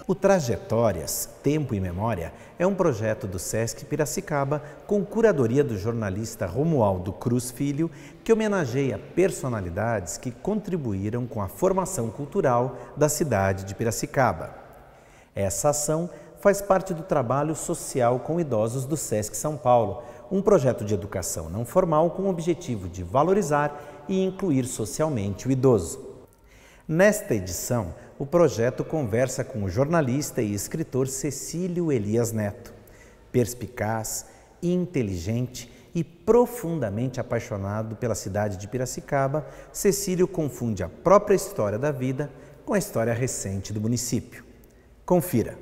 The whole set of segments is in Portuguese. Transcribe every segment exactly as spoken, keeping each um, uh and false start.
O Trajetórias, Tempo e Memória é um projeto do Sesc Piracicaba com curadoria do jornalista Romualdo Cruz Filho, que homenageia personalidades que contribuíram com a formação cultural da cidade de Piracicaba. Essa ação faz parte do trabalho social com idosos do Sesc São Paulo, um projeto de educação não formal com o objetivo de valorizar e incluir socialmente o idoso. Nesta edição, o projeto conversa com o jornalista e escritor Cecílio Elias Neto. Perspicaz, inteligente e profundamente apaixonado pela cidade de Piracicaba, Cecílio confunde a própria história da vida com a história recente do município. Confira.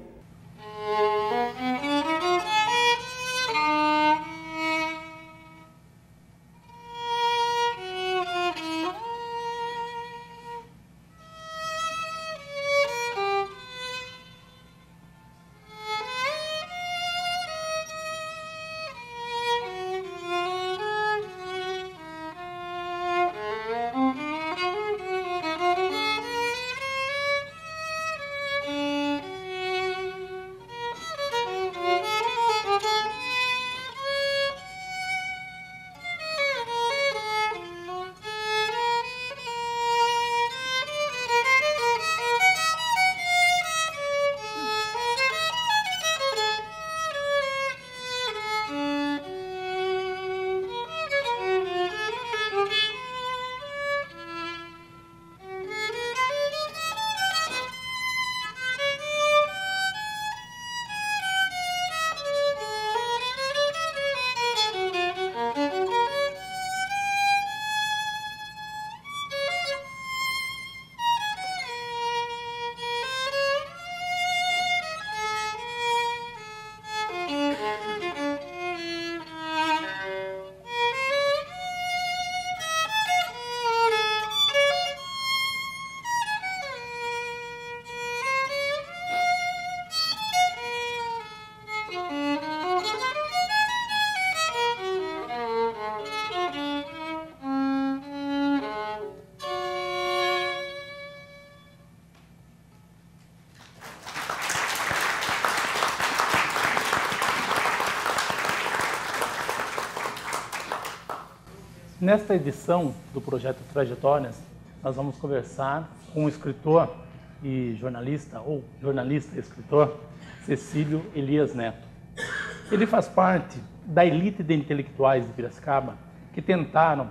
Nesta edição do projeto Trajetórias, nós vamos conversar com o escritor e jornalista, ou jornalista e escritor, Cecílio Elias Neto. Ele faz parte da elite de intelectuais de Piracicaba que tentaram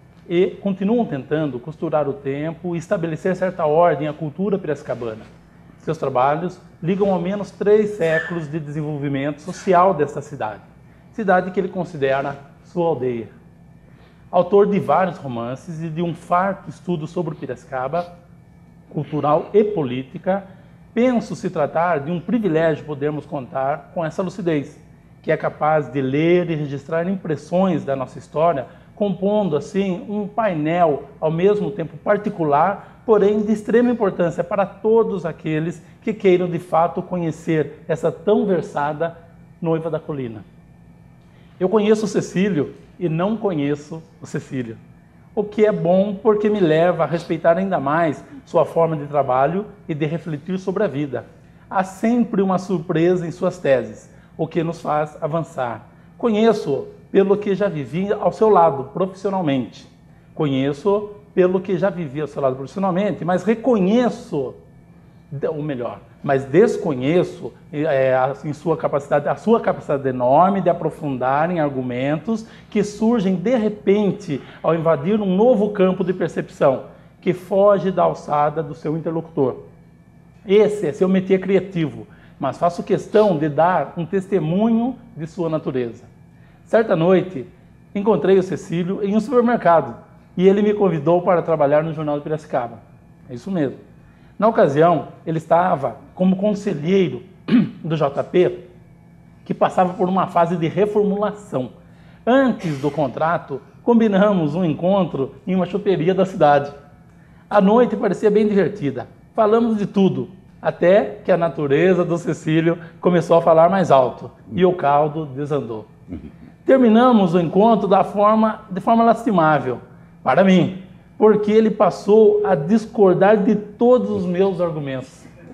e continuam tentando costurar o tempo e estabelecer certa ordem à cultura piracicabana. Seus trabalhos ligam ao menos três séculos de desenvolvimento social desta cidade, cidade que ele considera sua aldeia. Autor de vários romances e de um farto estudo sobre Piracicaba, cultural e política, penso se tratar de um privilégio podermos contar com essa lucidez, que é capaz de ler e registrar impressões da nossa história, compondo assim um painel ao mesmo tempo particular, porém de extrema importância para todos aqueles que queiram de fato conhecer essa tão versada noiva da colina. Eu conheço o Cecílio e não conheço o Cecílio, o que é bom porque me leva a respeitar ainda mais sua forma de trabalho e de refletir sobre a vida. Há sempre uma surpresa em suas teses, o que nos faz avançar. Conheço pelo que já vivi ao seu lado profissionalmente. Conheço pelo que já vivi ao seu lado profissionalmente, mas reconheço, ou melhor, mas desconheço é, em sua capacidade, a sua capacidade enorme de aprofundar em argumentos que surgem de repente ao invadir um novo campo de percepção que foge da alçada do seu interlocutor. Esse é seu métier criativo, mas faço questão de dar um testemunho de sua natureza. Certa noite, encontrei o Cecílio em um supermercado e ele me convidou para trabalhar no Jornal de Piracicaba. É isso mesmo. Na ocasião, ele estava como conselheiro do J P, que passava por uma fase de reformulação. Antes do contrato, combinamos um encontro em uma choperia da cidade. A noite parecia bem divertida. Falamos de tudo, até que a natureza do Cecílio começou a falar mais alto e o caldo desandou. Terminamos o encontro da forma, de forma lastimável, para mim, porque ele passou a discordar de todos os meus argumentos.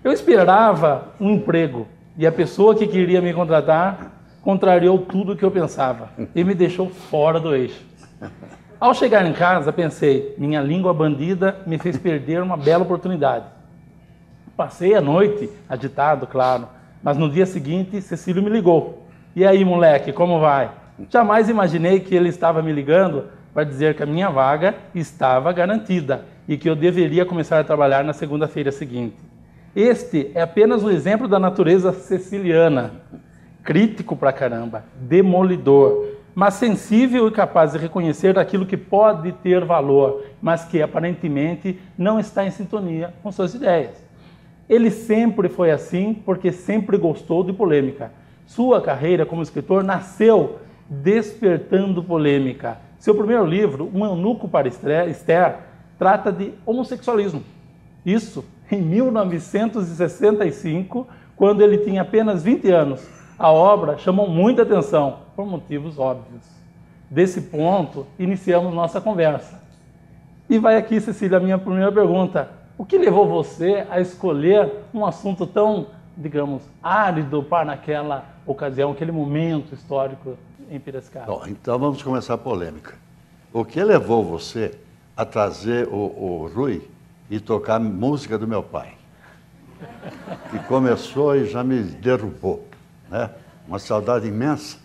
Eu esperava um emprego e a pessoa que queria me contratar contrariou tudo o que eu pensava e me deixou fora do eixo. Ao chegar em casa, pensei, minha língua bandida me fez perder uma bela oportunidade. Passei a noite agitado, claro, mas no dia seguinte, Cecílio me ligou. E aí, moleque, como vai? Jamais imaginei que ele estava me ligando para dizer que a minha vaga estava garantida e que eu deveria começar a trabalhar na segunda-feira seguinte. Este é apenas um exemplo da natureza ceciliana. Crítico pra caramba, demolidor, mas sensível e capaz de reconhecer aquilo que pode ter valor, mas que aparentemente não está em sintonia com suas ideias. Ele sempre foi assim porque sempre gostou de polêmica. Sua carreira como escritor nasceu despertando polêmica. Seu primeiro livro, Um Eunuco para Esther, trata de homossexualismo. Isso em mil novecentos e sessenta e cinco, quando ele tinha apenas vinte anos. A obra chamou muita atenção, por motivos óbvios. Desse ponto, iniciamos nossa conversa. E vai aqui, Cecília, a minha primeira pergunta. O que levou você a escolher um assunto tão, digamos, árido para naquela ocasião, aquele momento histórico em Piracicaba? Bom, então vamos começar a polêmica. O que levou você a trazer o, o Rui e tocar música do meu pai? Que começou e já me derrubou, né? Uma saudade imensa.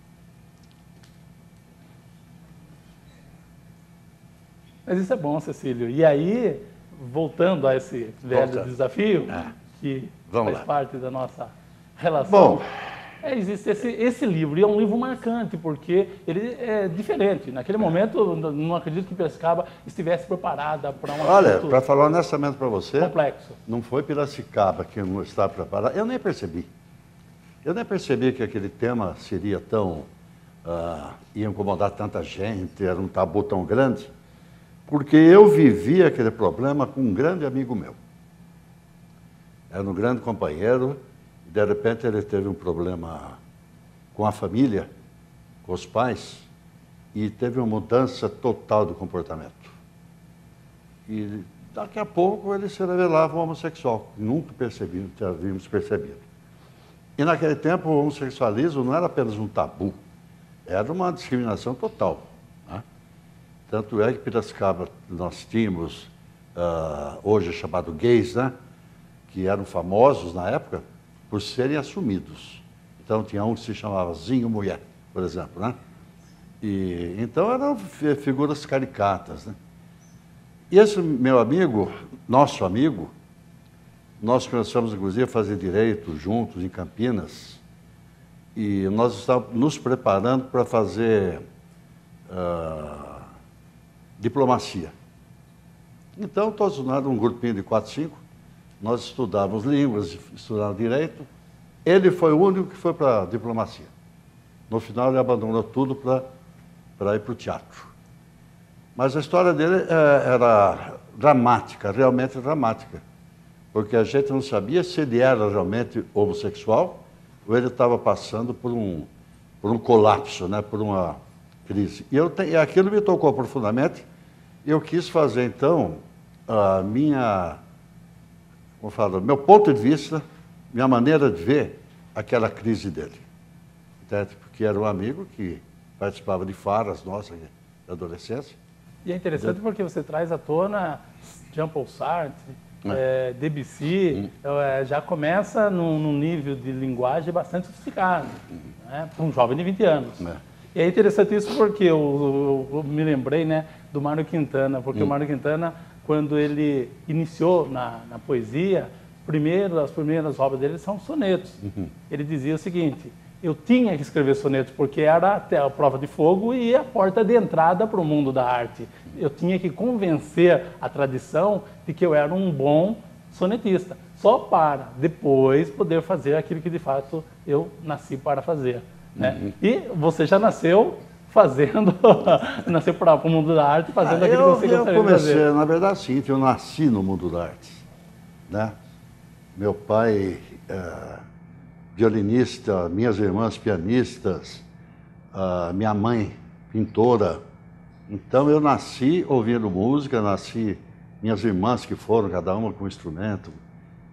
Mas isso é bom, Cecílio. E aí, voltando a esse velho Volta. desafio, É. que Vamos faz lá. parte da nossa relação. Bom, É, existe esse, esse livro, e é um livro marcante, porque ele é diferente. Naquele momento, eu não acredito que Piracicaba estivesse preparada para um olha, assunto para falar honestamente para você, complexo. não foi Piracicaba que não estava preparado. Eu nem percebi. Eu nem percebi que aquele tema seria tão... Uh, ia incomodar tanta gente, era um tabu tão grande, porque eu vivi aquele problema com um grande amigo meu. Era um grande companheiro, e de repente ele teve um problema com a família, com os pais, e teve uma mudança total do comportamento. E daqui a pouco ele se revelava um homossexual, nunca percebi, havíamos percebido. E naquele tempo o homossexualismo não era apenas um tabu, era uma discriminação total, né? Tanto é que Piracicaba nós tínhamos, uh, hoje chamado gays, né? Que eram famosos na época por serem assumidos. Então tinha um que se chamava Zinho Mulher, por exemplo, né? E, então eram figuras caricatas, né? E esse meu amigo, nosso amigo, nós começamos inclusive a fazer direito juntos em Campinas, e nós estávamos nos preparando para fazer uh, diplomacia. Então, todos nós, um grupinho de quatro, cinco, nós estudávamos línguas, estudávamos direito. Ele foi o único que foi para a diplomacia. No final, ele abandonou tudo para para ir para o teatro. Mas a história dele é, era dramática, realmente dramática, porque a gente não sabia se ele era realmente homossexual ou ele estava passando por um, por um colapso, né, por uma crise. E, eu te, e aquilo me tocou profundamente. Eu quis fazer, então, a minha, como falo, meu ponto de vista, minha maneira de ver aquela crise dele. Entende? Porque era um amigo que participava de farras nossas da adolescência. E é interessante porque você traz à tona Jean-Paul Sartre, é. É, Debussy, hum. é, já começa num, num nível de linguagem bastante sofisticado, hum. né, para um jovem de vinte anos. É. E é interessante isso porque eu, eu, eu me lembrei, né, do Mário Quintana, porque hum. o Mário Quintana, quando ele iniciou na, na poesia, primeiro, as primeiras obras dele são sonetos. Uhum. Ele dizia o seguinte: eu tinha que escrever sonetos porque era até a prova de fogo e a porta de entrada para o mundo da arte. Eu tinha que convencer a tradição de que eu era um bom sonetista, só para depois poder fazer aquilo que de fato eu nasci para fazer. Né? Uhum. E você já nasceu fazendo, nasceu para o mundo da arte, fazendo ah, aquilo eu, que você gostaria eu comecei, de fazer. Na verdade, sim, eu nasci no mundo da arte, né? Meu pai... Uh... violinista, minhas irmãs pianistas, uh, minha mãe pintora. Então eu nasci ouvindo música, nasci, minhas irmãs que foram, cada uma com um instrumento.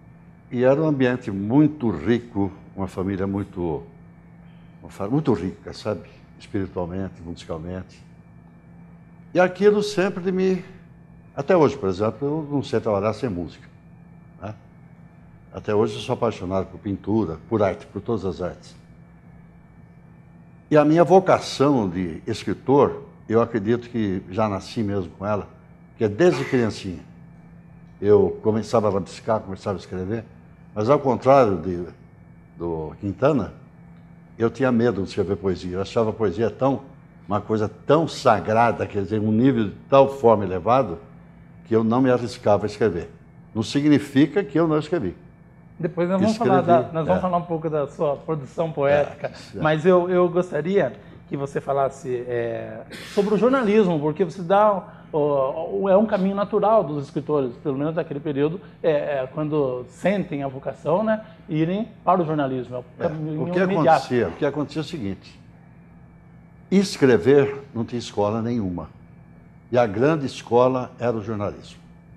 E era um ambiente muito rico, uma família muito, uma família muito rica, sabe? Espiritualmente, musicalmente. E aquilo sempre me... Até hoje, por exemplo, eu não sei trabalhar sem música, né? Até hoje eu sou apaixonado por pintura, por arte, por todas as artes. E a minha vocação de escritor, eu acredito que já nasci mesmo com ela, que é desde criancinha. Eu começava a rabiscar, começava a escrever, mas ao contrário de, do Quintana, eu tinha medo de escrever poesia. Eu achava a poesia tão, uma coisa tão sagrada, quer dizer, um nível de tal forma elevado, que eu não me arriscava a escrever. Não significa que eu não escrevi. Depois nós vamos, falar, da, nós vamos é. falar um pouco da sua produção poética, é, é. mas eu, eu gostaria que você falasse é, sobre o jornalismo, porque você dá... é um caminho natural dos escritores, pelo menos naquele período, é, é, quando sentem a vocação, né, irem para o jornalismo. É o, é, o, que acontecia, o que acontecia é o seguinte, escrever não tinha escola nenhuma, e a grande escola era o jornalismo.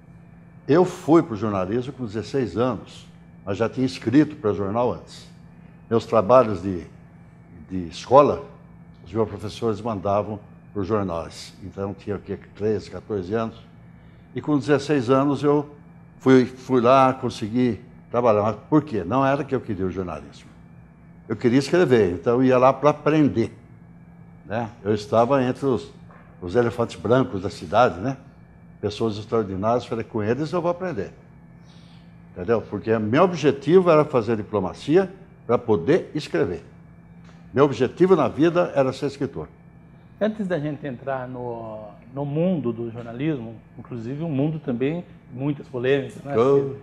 Eu fui para o jornalismo com dezesseis anos, mas já tinha escrito para jornal antes. Meus trabalhos de, de escola, os meus professores mandavam para os jornais. Então, tinha o quê? treze, quatorze anos. E com dezesseis anos eu fui, fui lá, consegui trabalhar. Mas por quê? Não era que eu queria o jornalismo. Eu queria escrever, então eu ia lá para aprender, né? Eu estava entre os, os elefantes brancos da cidade, né? Pessoas extraordinárias, falei, com eles eu vou aprender. Entendeu? Porque meu objetivo era fazer diplomacia para poder escrever. Meu objetivo na vida era ser escritor. Antes da gente entrar no, no mundo do jornalismo, inclusive um mundo também, muitas polêmicas, né? Oh.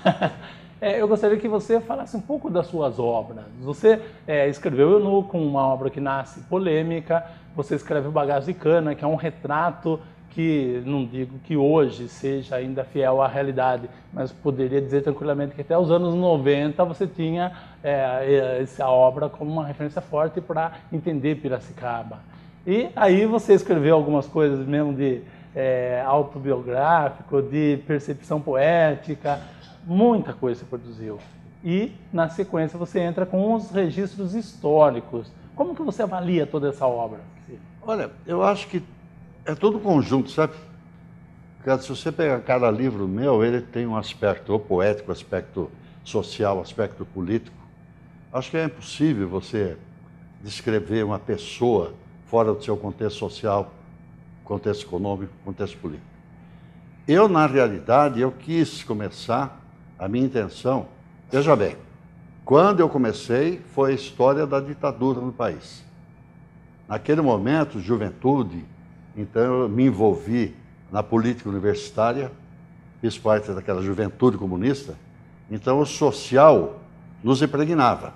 é, eu gostaria que você falasse um pouco das suas obras. Você é, escreveu Eunuco, uma obra que nasce polêmica, você escreveu Bagaço de Cana, que é um retrato que, não digo que hoje seja ainda fiel à realidade, mas poderia dizer tranquilamente que até os anos noventa você tinha é, essa obra como uma referência forte para entender Piracicaba. E aí você escreveu algumas coisas mesmo de é, autobiográfico, de percepção poética, muita coisa você produziu. E, na sequência, você entra com os registros históricos. Como que você avalia toda essa obra? Olha, eu acho que é todo um conjunto, sabe? Porque se você pegar cada livro meu, ele tem um aspecto poético, aspecto social, aspecto político. Acho que é impossível você descrever uma pessoa fora do seu contexto social, contexto econômico, contexto político. Eu, na realidade, eu quis começar, a minha intenção, veja bem, quando eu comecei, foi a história da ditadura no país. Naquele momento, juventude, então eu me envolvi na política universitária, fiz parte daquela juventude comunista, então o social nos impregnava.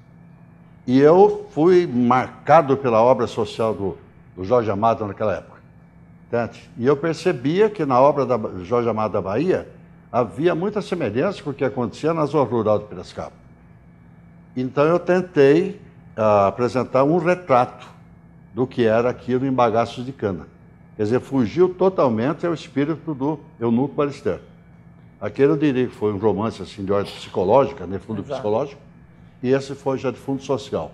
E eu fui marcado pela obra social do, do Jorge Amado naquela época. Entende? E eu percebia que na obra do Jorge Amado da Bahia havia muita semelhança com o que acontecia na zona rural de Piracicaba. Então eu tentei uh, apresentar um retrato do que era aquilo em Bagaços de Cana. Quer dizer, fugiu totalmente ao espírito do Eunuco Balister. Aquele eu diria que foi um romance assim, de ordem psicológica, de fundo Exato. psicológico, e esse foi já de fundo social.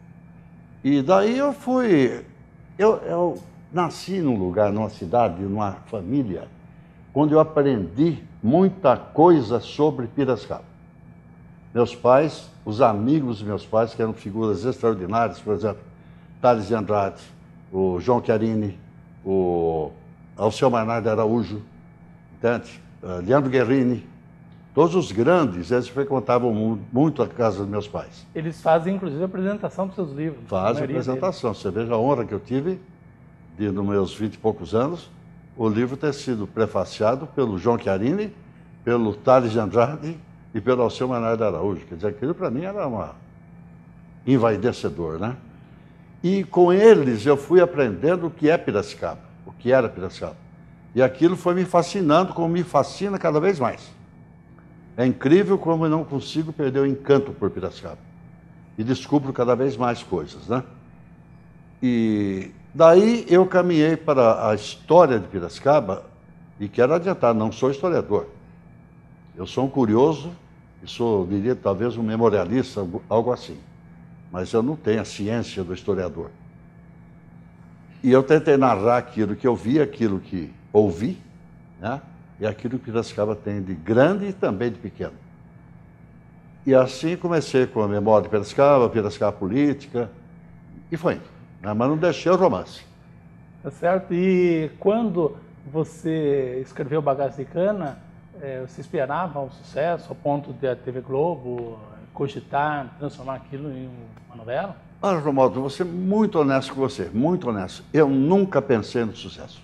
E daí eu fui... Eu, eu nasci num lugar, numa cidade, numa família, onde eu aprendi muita coisa sobre Piracicaba. Meus pais, os amigos dos meus pais, que eram figuras extraordinárias, por exemplo, Tales de Andrade, o João Chiarini, o Alceu Maynard de Araújo, entende? Uh, Leandro Guerrini, todos os grandes, eles frequentavam muito a casa dos meus pais. Eles fazem, inclusive, a apresentação dos seus livros. Fazem a apresentação. Deles. Você veja a honra que eu tive, de, nos meus vinte e poucos anos, o livro ter sido prefaciado pelo João Chiarini, pelo Tales de Andrade e pelo Alceu Maynard de Araújo. Quer dizer, aquilo para mim era uma envaidecedor, né? E com eles eu fui aprendendo o que é Piracicaba, o que era Piracicaba. E aquilo foi me fascinando, como me fascina cada vez mais. É incrível como eu não consigo perder o encanto por Piracicaba. E descubro cada vez mais coisas, né? E daí eu caminhei para a história de Piracicaba e quero adiantar, não sou historiador. Eu sou um curioso Eu sou, diria, talvez um memorialista, algo assim. Mas eu não tenho a ciência do historiador. E eu tentei narrar aquilo que eu vi, aquilo que ouvi, né? E aquilo que Piracicaba tem de grande e também de pequeno. E assim comecei com a memória de Piracicaba, Piracicaba política, e foi indo, né? Mas não deixei o romance. Tá certo? E quando você escreveu Bagaço de Cana, é, você esperava um sucesso ao ponto de a T V Globo cogitar, transformar aquilo em uma novela? Olha, Romualdo, vou ser muito honesto com você, muito honesto. Eu nunca pensei no sucesso.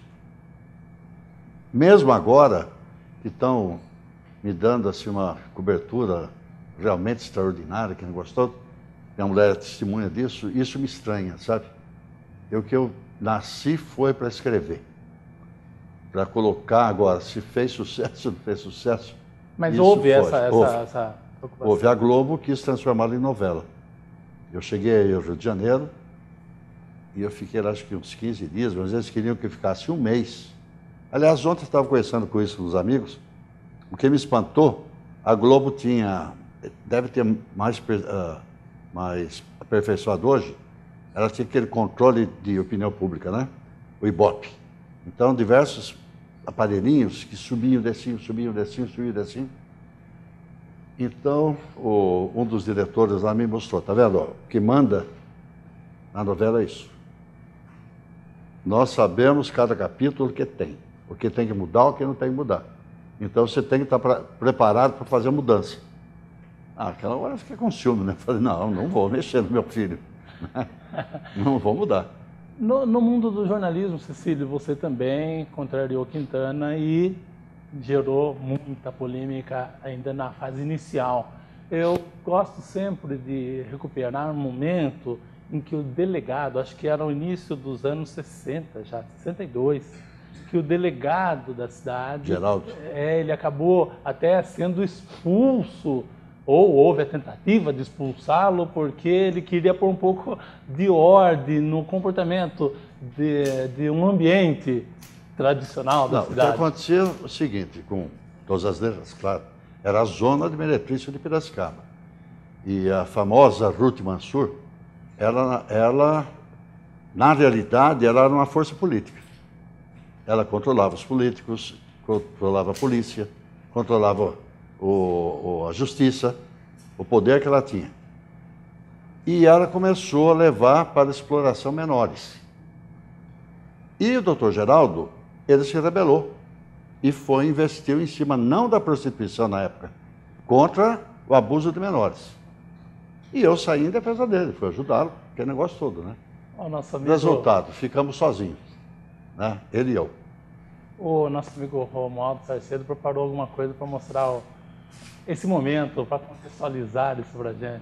Mesmo agora, que estão me dando assim, uma cobertura realmente extraordinária, que não gostou, minha mulher é testemunha disso, isso me estranha, sabe? Eu que eu nasci foi para escrever. Para colocar agora, se fez sucesso, não fez sucesso. Mas houve essa, essa, houve. essa preocupação? Houve. A Globo quis transformá-la em novela. Eu cheguei ao Rio de Janeiro e eu fiquei lá acho que uns quinze dias, mas eles queriam que eu ficasse um mês. Aliás, ontem eu estava conversando com isso com os amigos. O que me espantou, a Globo tinha, deve ter mais, uh, mais aperfeiçoado hoje, ela tinha aquele controle de opinião pública, né? O Ibope. Então, diversos aparelhinhos que subiam, desciam, subiam, desciam, subiam, desciam. Então, o, um dos diretores lá me mostrou, tá vendo? O que manda na novela é isso. Nós sabemos cada capítulo que tem, o que tem que mudar, o que não tem que mudar. Então, você tem que estar pra, preparado para fazer a mudança. Ah, aquela hora eu fiquei com ciúme, né? Falei, não, não vou mexer no meu filho. Não vou mudar. No, no mundo do jornalismo, Cecílio, você também contrariou Quintana e gerou muita polêmica ainda na fase inicial. Eu gosto sempre de recuperar um momento em que o delegado, acho que era o início dos anos sessenta, já sessenta e dois, que o delegado da cidade, Geraldo, é, ele acabou até sendo expulso, ou houve a tentativa de expulsá-lo porque ele queria pôr um pouco de ordem no comportamento de, de um ambiente tradicional da não, cidade. O que aconteceu é o seguinte, com todas as letras, claro, era a zona de meretrício de Piracicaba. E a famosa Ruth Mansur, ela, ela, na realidade, ela era uma força política. Ela controlava os políticos, controlava a polícia, controlava o, o, a justiça, o poder que ela tinha. E ela começou a levar para a exploração menores. E o doutor Geraldo, ele se rebelou e foi investiu em cima, não da prostituição na época, contra o abuso de menores. E eu saí em defesa dele, fui ajudá-lo, aquele negócio todo, né? O nosso amigo... Resultado, ficamos sozinhos, né? Ele e eu. O nosso amigo Romualdo Sarcedo preparou alguma coisa para mostrar o, esse momento, para contextualizar isso para a gente.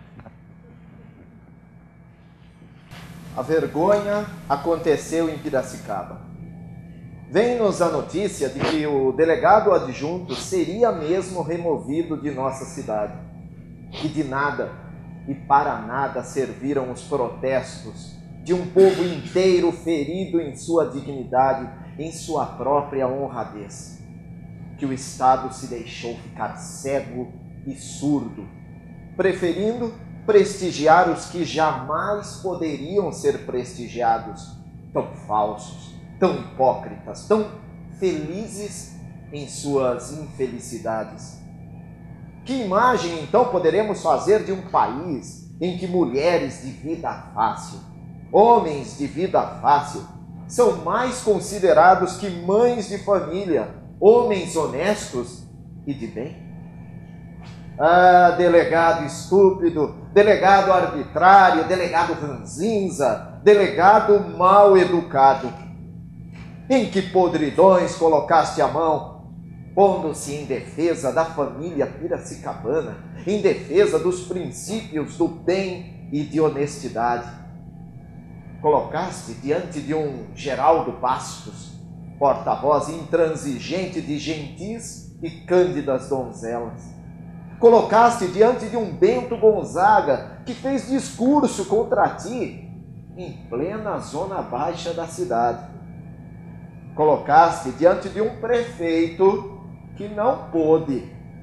A vergonha aconteceu em Piracicaba. Vem-nos a notícia de que o delegado adjunto seria mesmo removido de nossa cidade. E de nada e para nada serviram os protestos de um povo inteiro ferido em sua dignidade, em sua própria honradez. Que o Estado se deixou ficar cego e surdo, preferindo prestigiar os que jamais poderiam ser prestigiados, tão falsos, tão hipócritas, tão felizes em suas infelicidades. Que imagem, então, poderemos fazer de um país em que mulheres de vida fácil, homens de vida fácil, são mais considerados que mães de família, homens honestos e de bem? Ah, delegado estúpido, delegado arbitrário, delegado ranzinza, delegado mal educado. Em que podridões colocaste a mão, pondo-se em defesa da família piracicabana, em defesa dos princípios do bem e de honestidade. Colocaste diante de um Geraldo Bastos, porta-voz intransigente de gentis e cândidas donzelas. Colocaste diante de um Bento Gonzaga, que fez discurso contra ti, em plena zona baixa da cidade. Colocaste diante de um prefeito que não pôde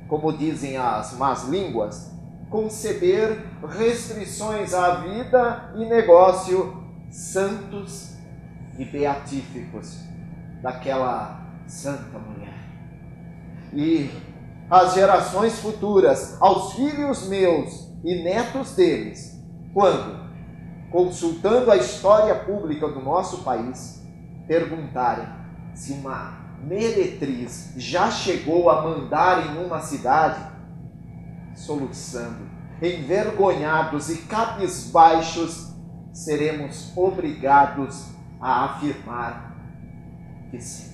como dizem as más línguas, conceber restrições à vida e negócio santos e beatíficos daquela santa mulher. E as gerações futuras, aos filhos meus e netos deles, quando, consultando a história pública do nosso país, perguntarem se uma meretriz já chegou a mandar em uma cidade, soluçando, envergonhados e cabisbaixos, seremos obrigados a afirmar que sim.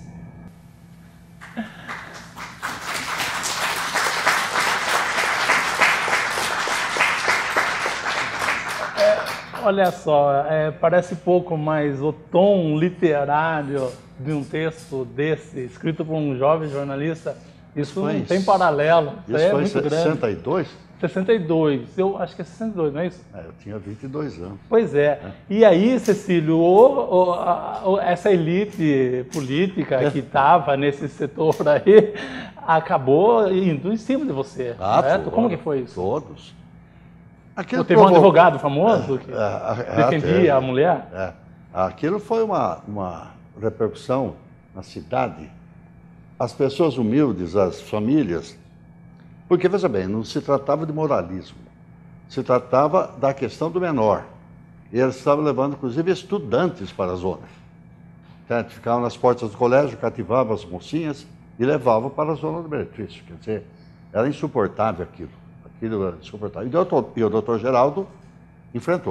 Olha só, é, parece pouco, mas o tom literário de um texto desse, escrito por um jovem jornalista, isso não tem paralelo. Isso, isso é foi muito grande. sessenta e dois? sessenta e dois, eu acho que é sessenta e dois, não é isso? É, eu tinha vinte e dois anos. Pois é. é. E aí, Cecílio, o, o, a, essa elite política é. que estava nesse setor aí, acabou indo em cima de você, ah, certo? Todos, Como que foi isso? Todos. Aquilo teve provou... um advogado famoso que é, é, defendia é, a mulher? É. Aquilo foi uma, uma repercussão na cidade. As pessoas humildes, as famílias, porque, veja bem, não se tratava de moralismo, se tratava da questão do menor. E eles estavam levando, inclusive, estudantes para a zona. Então, ficavam nas portas do colégio, cativavam as mocinhas e levavam para a zona do Meretriz. Quer dizer, era insuportável aquilo. Aquilo era insuportável. E o doutor, e o doutor Geraldo enfrentou.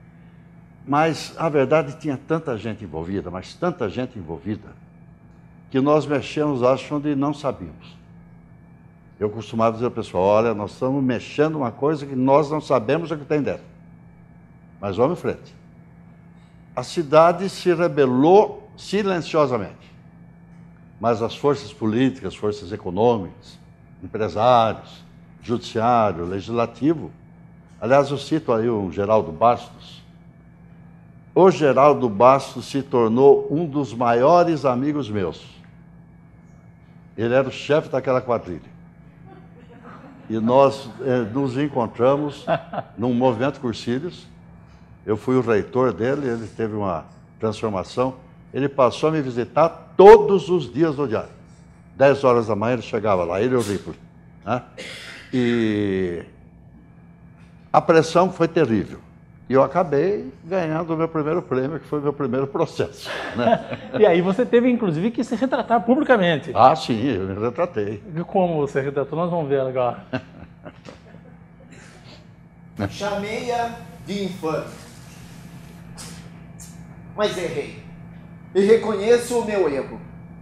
Mas a verdade tinha tanta gente envolvida, mas tanta gente envolvida, que nós mexemos, acho, onde não sabíamos. Eu costumava dizer ao pessoal, olha, nós estamos mexendo uma coisa que nós não sabemos o que tem dentro. Mas vamos em frente. A cidade se rebelou silenciosamente. Mas as forças políticas, forças econômicas, empresários, judiciário, legislativo, aliás, eu cito aí o Geraldo Bastos. O Geraldo Bastos se tornou um dos maiores amigos meus. Ele era o chefe daquela quadrilha. E nós eh, nos encontramos num movimento Cursílios. Eu fui o reitor dele, ele teve uma transformação. Ele passou a me visitar todos os dias do diário. Dez horas da manhã ele chegava lá, ele e o Ripley, né? E a pressão foi terrível. E eu acabei ganhando o meu primeiro prêmio, que foi o meu primeiro processo, né? E aí você teve, inclusive, que se retratar publicamente. Ah, sim, eu me retratei. E como você retratou? Nós vamos ver agora. Chamei-a de infame, mas errei. E reconheço o meu erro.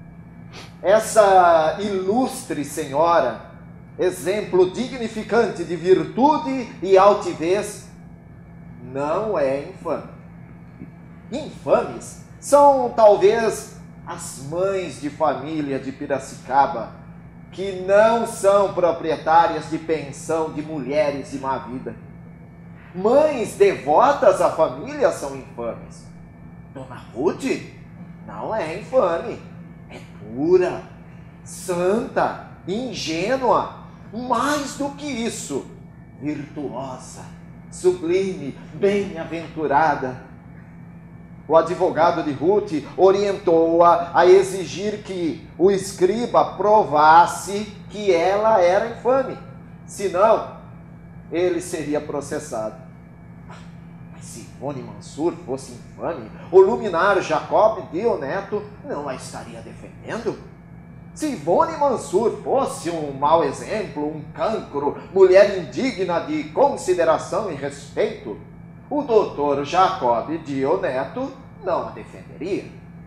Essa ilustre senhora, exemplo dignificante de virtude e altivez, não é infame. Infames são talvez as mães de família de Piracicaba, que não são proprietárias de pensão de mulheres de má vida. Mães devotas à família são infames. Dona Ruth não é infame, é pura, santa, ingênua, mais do que isso, virtuosa, sublime, bem-aventurada. O advogado de Ruth orientou-a a exigir que o escriba provasse que ela era infame, senão ele seria processado. Mas se Ivone Mansur fosse infame, o luminário Jacob Dio Neto não a estaria defendendo? Se Ivone Mansur fosse um mau exemplo, um cancro, mulher indigna de consideração e respeito, o doutor Jacob Dio Neto não a defenderia.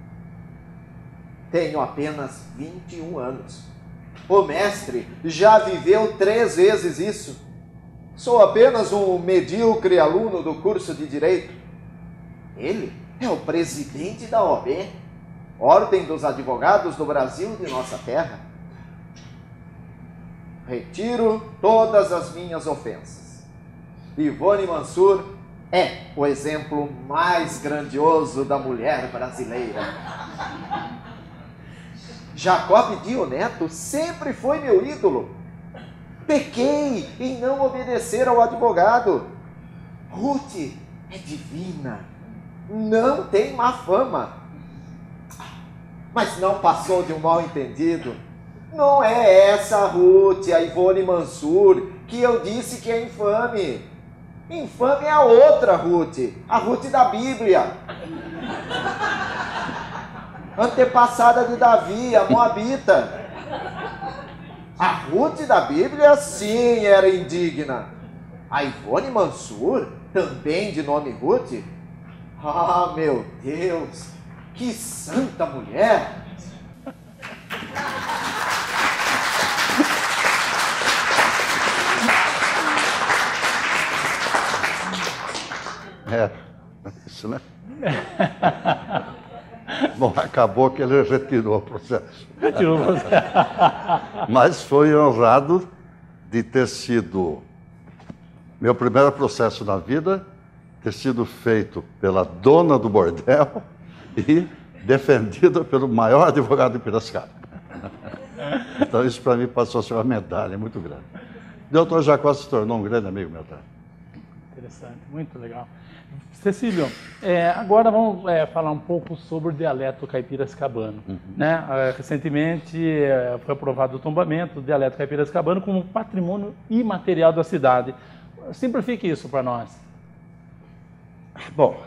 Tenho apenas vinte e um anos. O mestre já viveu três vezes isso. Sou apenas um medíocre aluno do curso de Direito. Ele é o presidente da O A B, Ordem dos Advogados do Brasil de nossa terra. Retiro todas as minhas ofensas. Ivone Mansur é o exemplo mais grandioso da mulher brasileira. Jacob Dio Neto sempre foi meu ídolo. Pequei em não obedecer ao advogado. Ruth é divina, não tem má fama. Mas não passou de um mal-entendido. Não é essa Ruth, a Ivone Mansur, que eu disse que é infame. Infame é a outra Ruth, a Ruth da Bíblia. Antepassada de Davi, a Moabita. A Ruth da Bíblia, sim, era indigna. A Ivone Mansur, também de nome Ruth? Ah, meu Deus, que santa mulher! É, isso, né? Bom, acabou que ele retirou o processo. Retirou o processo. Mas foi honrado de ter sido meu primeiro processo na vida, ter sido feito pela dona do bordel e defendido pelo maior advogado de Piracicaba. Então isso para mim passou a ser uma medalha muito grande. O doutor Jacó se tornou um grande amigo meu também. Interessante, muito legal. Cecílio, é, agora vamos é, falar um pouco sobre o dialeto caipiracicabano. Uhum. Né? É, recentemente é, foi aprovado o tombamento do dialeto caipiracicabano como patrimônio imaterial da cidade. Simplifique isso para nós. Bom,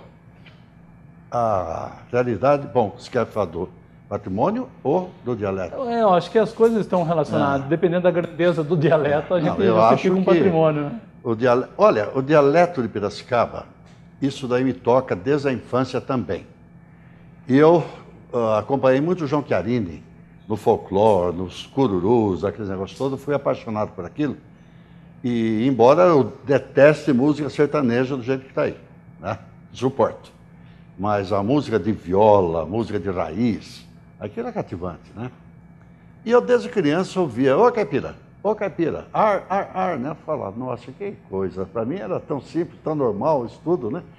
a realidade, bom, você quer falar do patrimônio ou do dialeto? É, eu acho que as coisas estão relacionadas, é. Dependendo da grandeza do dialeto, a gente justifica um patrimônio. Né? O dialeto, olha, o dialeto de Piracicaba, isso daí me toca desde a infância também. E eu uh, acompanhei muito o João Chiarini no folclore, nos cururus, aqueles negócios todos, fui apaixonado por aquilo. E embora eu deteste música sertaneja do jeito que está aí, né? Suporto. Mas a música de viola, a música de raiz, aquilo é cativante, né? E eu desde criança ouvia, ô caipira, ô caipira, ar, ar, ar, né? Eu falava, nossa, que coisa, para mim era tão simples, tão normal isso tudo, né?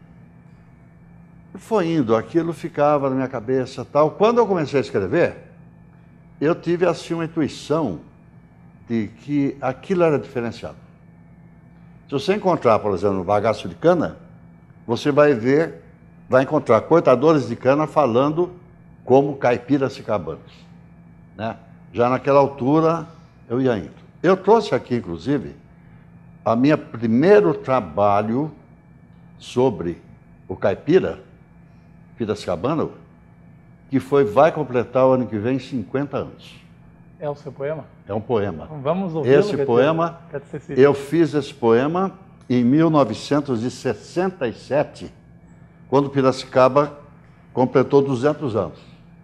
E foi indo, aquilo ficava na minha cabeça tal. Quando eu comecei a escrever, eu tive assim uma intuição de que aquilo era diferenciado. Se você encontrar, por exemplo, um bagaço de cana, você vai ver, vai encontrar cortadores de cana falando como caipiracicabanos, né? Já naquela altura, eu ia indo. Eu trouxe aqui, inclusive, a minha primeiro trabalho sobre o caipira piracicabano, que foi, vai completar o ano que vem cinquenta anos. É o seu poema? É um poema. Vamos ouvir. Esse poema, eu fiz esse poema em mil novecentos e sessenta e sete, quando Piracicaba completou duzentos anos.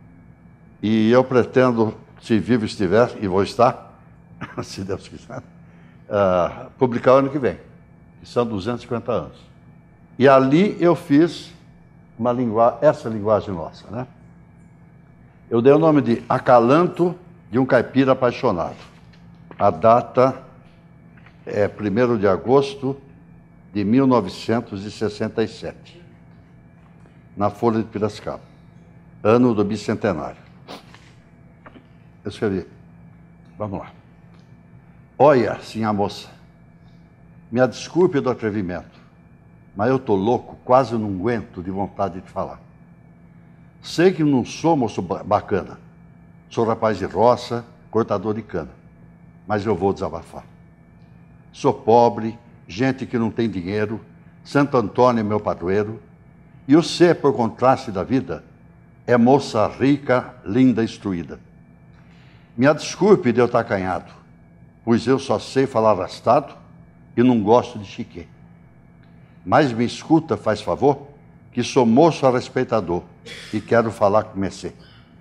E eu pretendo, se vivo estiver, e vou estar, se Deus quiser, uh, publicar o ano que vem, que são duzentos e cinquenta anos. E ali eu fiz uma linguagem, essa linguagem nossa, né? Eu dei o nome de Acalanto de um Caipira Apaixonado. A data é primeiro de agosto de mil novecentos e sessenta e sete, na Folha de Piracicaba, ano do bicentenário. Eu escrevi, vamos lá. Olha, sinha moça, me desculpe do atrevimento, mas eu tô louco, quase não aguento de vontade de falar. Sei que não sou moço bacana, sou rapaz de roça, cortador de cana, mas eu vou desabafar. Sou pobre, gente que não tem dinheiro, Santo Antônio é meu padroeiro, e você, por contraste da vida, é moça rica, linda, instruída. Me desculpe de eu estar acanhado, pois eu só sei falar arrastado e não gosto de chiquê. Mas me escuta, faz favor, que sou moço a respeitador e quero falar com você.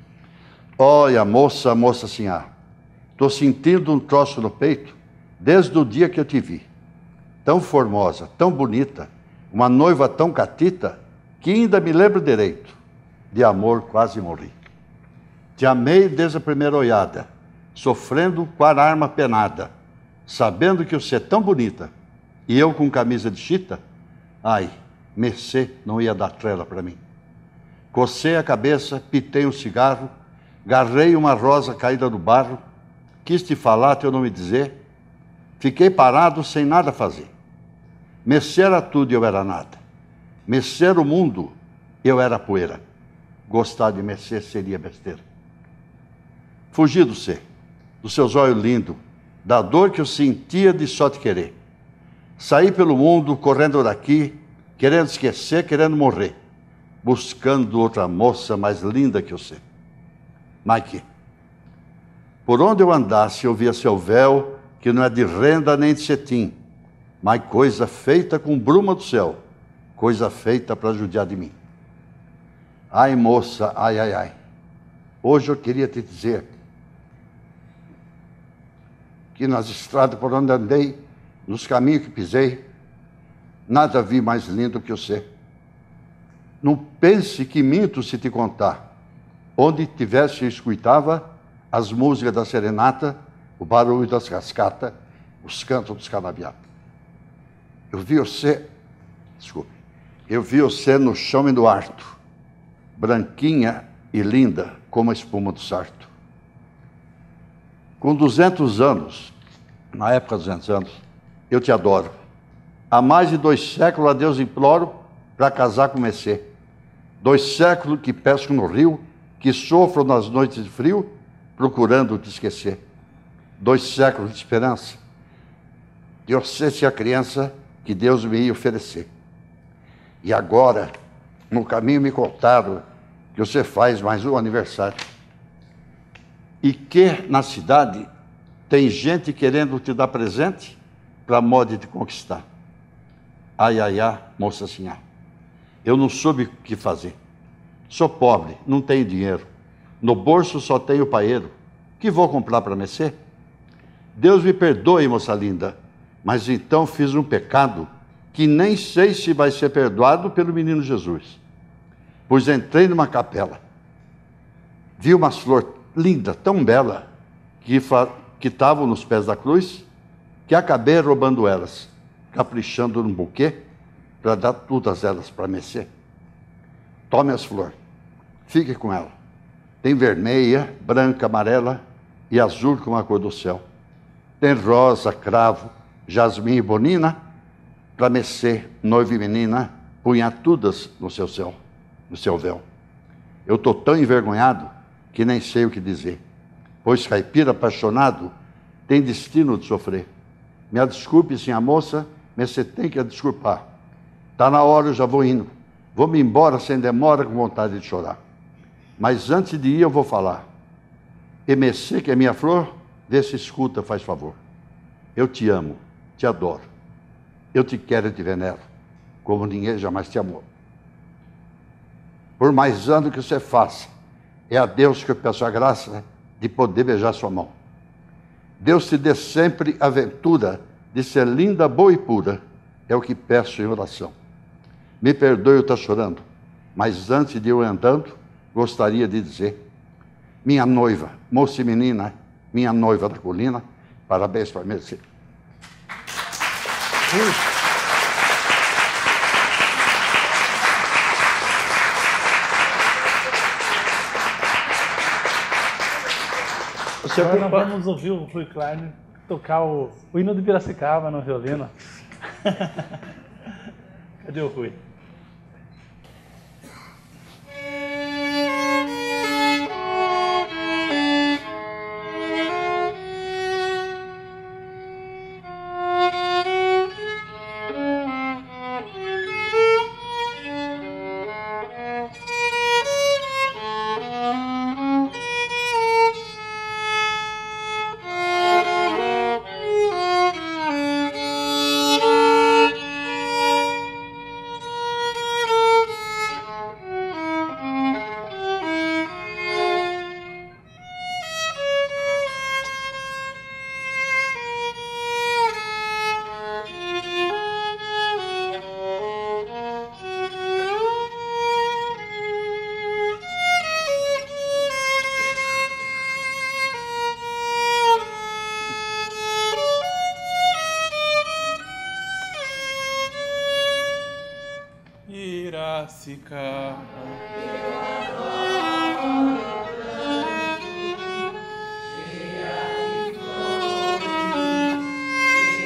Olha, moça, moça sinhá, estou sentindo um troço no peito desde o dia que eu te vi. Tão formosa, tão bonita, uma noiva tão catita, que ainda me lembro direito. De amor quase morri. Te amei desde a primeira olhada, sofrendo com a arma penada, sabendo que você é tão bonita, e eu com camisa de chita, ai, mercê não ia dar trela para mim. Cocei a cabeça, pitei um cigarro, garrei uma rosa caída do barro, quis te falar, teu não me dizer, Fiquei parado sem nada fazer. Mexer era tudo e eu era nada. Mexer o mundo, eu era poeira. Gostar de mexer seria besteira. Fugi do ser, dos seus olhos lindos, da dor que eu sentia de só te querer. Saí pelo mundo, correndo daqui, querendo esquecer, querendo morrer, buscando outra moça mais linda que eu sei. Mike, por onde eu andasse, eu via seu véu, que não é de renda nem de cetim, mas coisa feita com bruma do céu, coisa feita para judiar de mim. Ai, moça, ai, ai, ai. Hoje eu queria te dizer que nas estradas por onde andei, nos caminhos que pisei, nada vi mais lindo que você. Não pense que minto se te contar. Onde tivesse, eu escutava as músicas da serenata, o barulho das cascatas, os cantos dos canaviados. Eu vi você, desculpe, eu vi você no chão e no arto, branquinha e linda como a espuma do sarto. Com duzentos anos, na época duzentos anos, eu te adoro. Há mais de dois séculos a Deus imploro para casar com você. Dois séculos que pesco no rio, que sofro nas noites de frio, procurando te esquecer. Dois séculos de esperança, de você ser a criança que Deus me ia oferecer. E agora, no caminho me contaram que você faz mais um aniversário. E que na cidade tem gente querendo te dar presente para modo de te conquistar. Ai, ai, ai, moça sinhá, eu não soube o que fazer. Sou pobre, não tenho dinheiro. No bolso só tenho paeiro. Que vou comprar para mexer? Deus me perdoe, moça linda, mas então fiz um pecado que nem sei se vai ser perdoado pelo menino Jesus. Pois entrei numa capela, vi umas flores lindas, tão belas, que que estavam nos pés da cruz, que acabei roubando elas, caprichando num buquê, para dar todas elas para mexer. Tome as flores, fique com ela. Tem vermelha, branca, amarela e azul como a cor do céu. Tem rosa, cravo, jasmim e bonina, para mexer, noiva e menina, punha todas no seu céu, no seu véu. Eu estou tão envergonhado que nem sei o que dizer, pois caipira apaixonado tem destino de sofrer. Me desculpe, senhora moça, mas você tem que a desculpar. Está na hora, eu já vou indo. Vou-me embora sem demora, com vontade de chorar. Mas antes de ir, eu vou falar. E mexer, que é minha flor, vê se escuta, faz favor. Eu te amo, te adoro. Eu te quero e te venero, como ninguém jamais te amou. Por mais ano que você faça, é a Deus que eu peço a graça de poder beijar sua mão. Deus te dê sempre a ventura de ser linda, boa e pura, é o que peço em oração. Me perdoe eu estar chorando, mas antes de eu ir andando, gostaria de dizer, minha noiva, moça e menina, minha noiva da colina, parabéns para mim. Agora nós vamos ouvir o Rui Klein tocar o, o hino de Piracicaba no violino. Cadê o Rui? Piracicaba. Cheia de flores,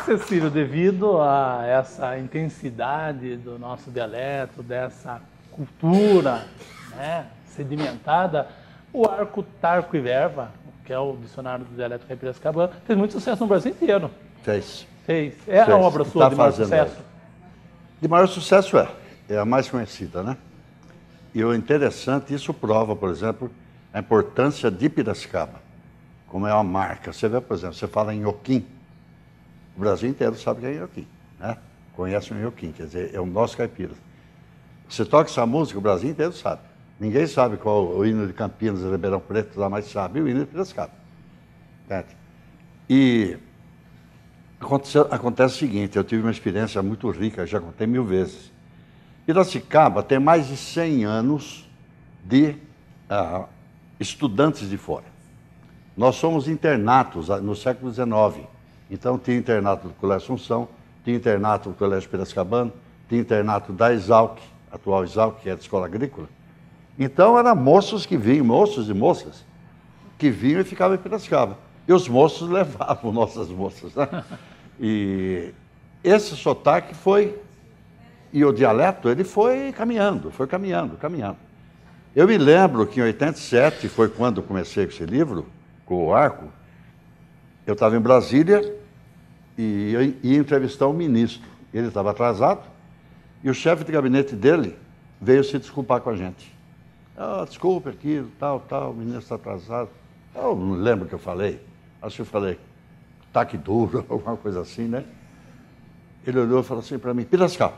Cecílio, devido a essa intensidade do nosso dialeto, dessa cultura, né, sedimentada, o arco Tarco e Verva, que é o dicionário do dialeto caipiracicabano, fez muito sucesso no Brasil inteiro. Fez. Fez. É Fez. a obra sua Tá de maior fazendo sucesso? aí. De maior sucesso é. É a mais conhecida, né? E o interessante, isso prova, por exemplo, a importância de Piracicaba, como é uma marca. Você vê, por exemplo, você fala em Inhoquim, o Brasil inteiro sabe que é Inhoquim, né? Conhece o Inhoquim, quer dizer, é o nosso caipira. Você toca essa música, o Brasil inteiro sabe. Ninguém sabe qual o hino de Campinas e Ribeirão Preto, lá mais sabe o hino de Piracicaba. Entende? E acontece, acontece o seguinte, eu tive uma experiência muito rica, já contei mil vezes. Piracicaba tem mais de cem anos de ah, estudantes de fora. Nós somos internatos no século dezenove. Então tinha internato do Colégio Assunção, tinha internato do Colégio Piracicabano, tinha internato da Exalc, atual Exalc, que é a Escola Agrícola. Então eram moços que vinham, moços e moças, que vinham e ficavam em Piracicaba. E os moços levavam nossas moças, né? E esse sotaque foi, e o dialeto, ele foi caminhando, foi caminhando, caminhando. Eu me lembro que em oitenta e sete, foi quando comecei com esse livro, com o Arco, eu estava em Brasília e eu ia entrevistar um ministro. Ele estava atrasado e o chefe de gabinete dele veio se desculpar com a gente. Ah, desculpa aquilo, tal, tal, o ministro está atrasado. Eu não lembro o que eu falei. Acho que eu falei, taque duro, alguma coisa assim, né? Ele olhou e falou assim para mim, Piracicaba.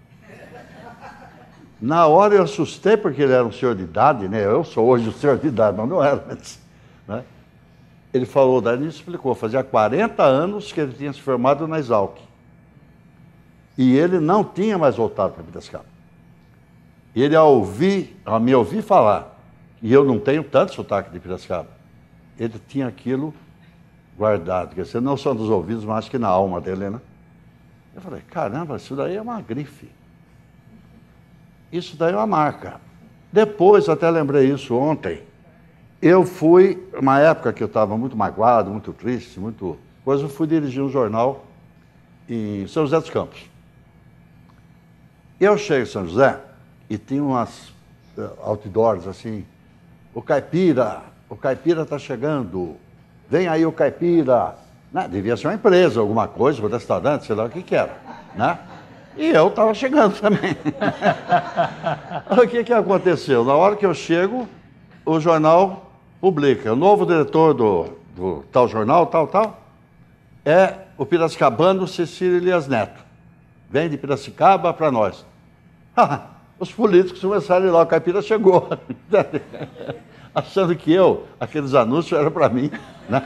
Na hora eu assustei, porque ele era um senhor de idade, né? Eu sou hoje um senhor de idade, mas não era antes, né? Ele falou, daí ele explicou, fazia quarenta anos que ele tinha se formado na Exalc. E ele não tinha mais voltado para Piracicaba. Ele, ao ouvir, ao me ouvir falar, e eu não tenho tanto sotaque de Piracicaba, ele tinha aquilo guardado, quer dizer, não só nos ouvidos, mas acho que na alma dele, né? Eu falei, caramba, isso daí é uma grife. Isso daí é uma marca. Depois, até lembrei isso ontem, eu fui, uma época que eu estava muito magoado, muito triste, muito coisa, eu fui dirigir um jornal em São José dos Campos. Eu chego em São José e tinha umas uh, outdoors assim, o caipira, o caipira está chegando, vem aí o caipira. Né? Devia ser uma empresa, alguma coisa, um restaurante, sei lá o que que era, né? E eu estava chegando também. O que que aconteceu? Na hora que eu chego, o jornal publica, o novo diretor do, do tal jornal, tal, tal, é o piracicabano Cecílio Elias Neto. Vem de Piracicaba para nós. Os políticos começaram a ir lá, o caipira chegou. Achando que eu, aqueles anúncios eram para mim, né?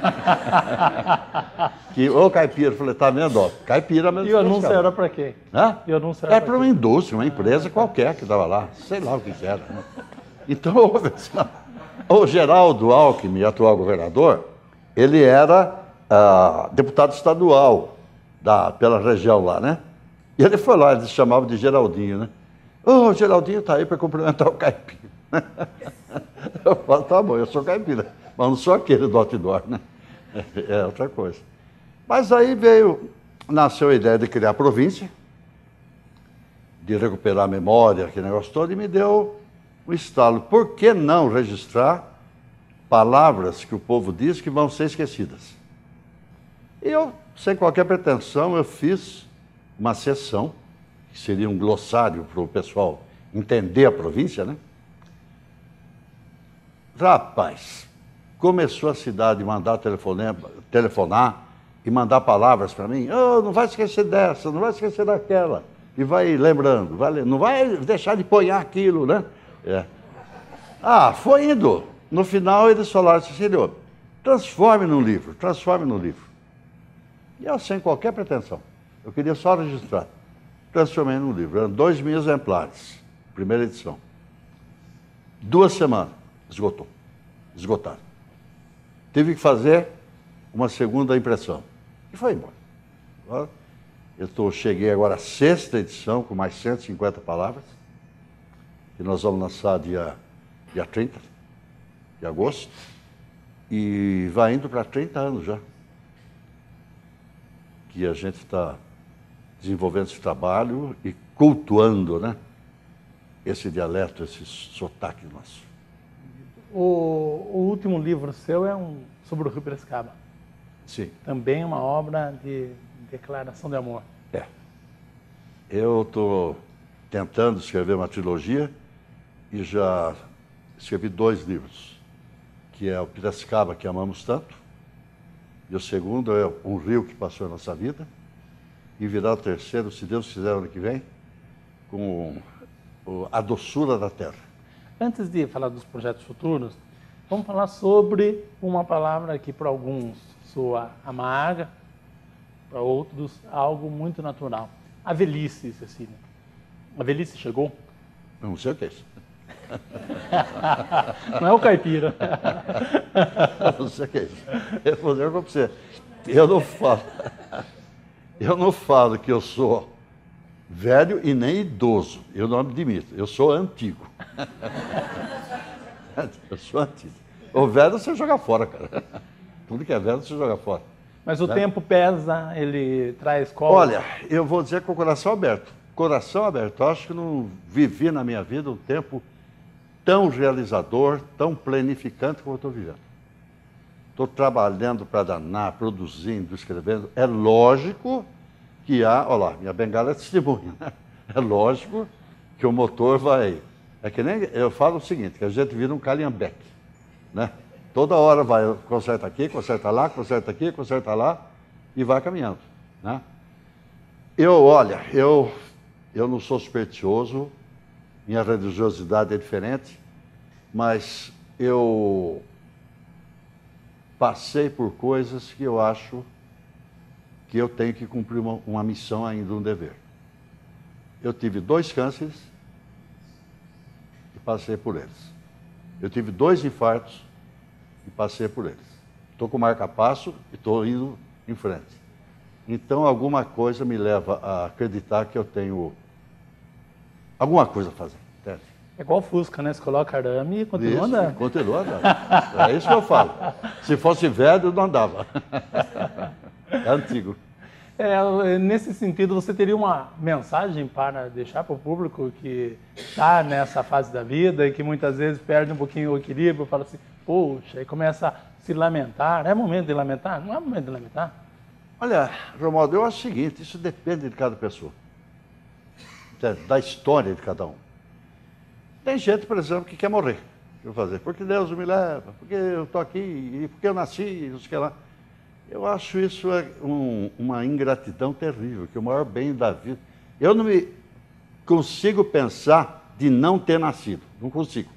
Que, ô caipira, eu falei, tá vendo, ó, caipira mesmo. E o anúncio era para quê? Hã? E o anúncio era é para uma indústria, uma empresa qualquer que estava lá, sei lá o que que era. Né? Então, o Geraldo Alckmin, atual governador, ele era ah, deputado estadual da, pela região lá, né? E ele foi lá, eles chamavam de Geraldinho, né? Ô, oh, Geraldinho tá aí para cumprimentar o caipira. Eu falo, tá bom, eu sou caipira, mas não sou aquele do outdoor, né? É outra coisa. Mas aí veio, nasceu a ideia de criar a província, de recuperar a memória, aquele negócio todo, e me deu um estalo. Por que não registrar palavras que o povo diz que vão ser esquecidas? E eu, sem qualquer pretensão, eu fiz uma sessão, que seria um glossário para o pessoal entender a província, né? Rapaz, começou a cidade a mandar telefonar e mandar palavras para mim. Oh, não vai esquecer dessa, não vai esquecer daquela. E vai lembrando, vai, não vai deixar de ponhar aquilo, né? É. Ah, foi indo. No final eles falaram, Cecílio, transforme num livro, transforme num livro. E eu, sem qualquer pretensão, eu queria só registrar. Transformei num livro, eram dois mil exemplares, primeira edição. Duas semanas, esgotou, esgotaram. Tive que fazer uma segunda impressão e foi embora. Eu tô, cheguei agora à sexta edição, com mais cento e cinquenta palavras, que nós vamos lançar dia, dia trinta de agosto, e vai indo para trinta anos já. que a gente está desenvolvendo esse trabalho e cultuando, né, esse dialeto, esse sotaque nosso. O, o último livro seu é um sobre o Rio Piracicaba. Sim. Também uma obra de declaração de amor. É. Eu estou tentando escrever uma trilogia e já escrevi dois livros, que é o Piracicaba, que amamos tanto, e o segundo é Um Rio que Passou a Nossa Vida, e virá o terceiro, se Deus quiser, ano que vem, com o A Doçura da Terra. Antes de falar dos projetos futuros, vamos falar sobre uma palavra que para alguns soa amarga, para outros algo muito natural. A velhice, Cecília. A velhice chegou? Não sei o que é isso. Não é o caipira. Não sei o que é isso. Eu vou dizer para você, eu não falo, eu não falo que eu sou velho e nem idoso. Eu não me admito, eu sou antigo. Eu sou antigo. O velho você joga fora, cara. Tudo que é velho você joga fora. Mas o né? tempo pesa, ele traz cola. Olha, eu vou dizer com o coração aberto. Coração aberto. Eu acho que não vivi na minha vida um tempo tão realizador, tão planificante como eu estou vivendo. Estou trabalhando para danar, produzindo, escrevendo. É lógico que há... Olha lá, minha bengala é testemunha, né? É lógico que o motor vai... É que nem... Eu falo o seguinte, que a gente vira um calhambeque, né? Toda hora vai, conserta aqui, conserta lá, conserta aqui, conserta lá, e vai caminhando, né? Eu, olha, eu, eu não sou supersticioso, minha religiosidade é diferente, mas eu passei por coisas que eu acho que eu tenho que cumprir uma, uma missão ainda, um dever. Eu tive dois cânceres e passei por eles. Eu tive dois infartos e passei por eles. Estou com marca-passo e estou indo em frente. Então, alguma coisa me leva a acreditar que eu tenho alguma coisa a fazer. Entende? É igual Fusca, né? Você coloca arame e continua Isso, andando. continua andando. É isso que eu falo. Se fosse velho, não andava. É antigo. É, nesse sentido, você teria uma mensagem para deixar para o público que está nessa fase da vida e que muitas vezes perde um pouquinho o equilíbrio, fala assim, poxa, e começa a se lamentar. É momento de lamentar? Não é momento de lamentar. Olha, Romualdo, eu acho o seguinte, isso depende de cada pessoa. Da história de cada um. Tem gente, por exemplo, que quer morrer. Que eu vou fazer? Porque Deus me leva, porque eu estou aqui, e porque eu nasci, não sei o que lá. Eu acho isso um, uma ingratidão terrível, que o maior bem da vida... Eu não me consigo pensar de não ter nascido, não consigo.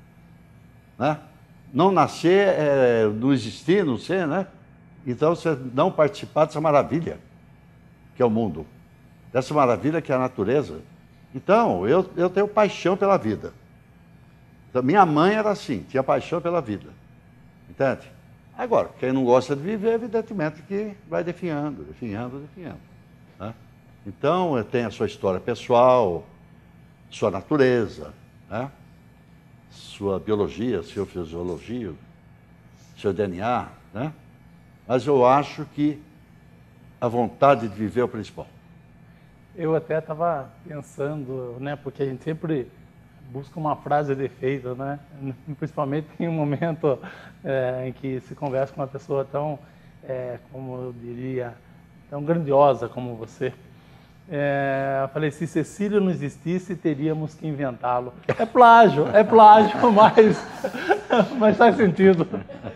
Né? Não nascer, é, não existir, não ser, né? Então você não participar dessa maravilha que é o mundo, dessa maravilha que é a natureza. Então, eu, eu tenho paixão pela vida. Então, minha mãe era assim, tinha paixão pela vida. Entende? Agora, quem não gosta de viver, evidentemente que vai definhando, definhando, definhando. Né? Então, tem a sua história pessoal, sua natureza, né? Sua biologia, sua fisiologia, seu D N A, né? Mas eu acho que a vontade de viver é o principal. Eu até estava pensando, né, porque a gente sempre busca uma frase de efeito, né? Principalmente em um momento é, em que se conversa com uma pessoa tão, é, como eu diria, tão grandiosa como você. É, eu falei, se Cecília não existisse, teríamos que inventá-lo. É plágio, é plágio, mas, mas faz sentido.